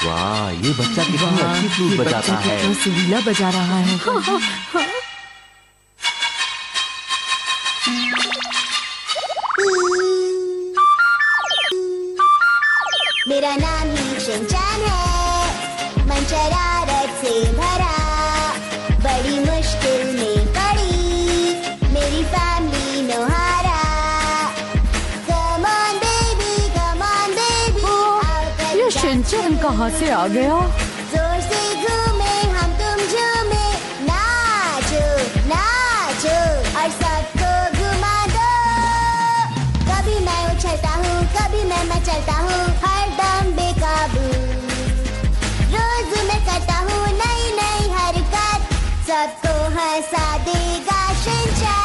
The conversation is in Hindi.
वाह, ये बच्चा कितनी अच्छी फ्लूट बजाता है। कितना सुरीला बजा रहा है। मेरा नाम ही शिनचैन है, मन शरारत से भरा, बड़ी मुश्किल में पड़ी मेरी family Nohara. Come on baby, come on baby, ये शिनचैन कहाँ से आ गया? जोर से घूमे हम तुम झूमे, नाचो नाचो और सबको घुमा दो। कभी मैं उछलता हूँ, कभी मैं मचलता हूँ, हरदम बेकाबू। रोज मैं करता हूँ नई नई हरकत, सबको हंसा देगा शिनचैन।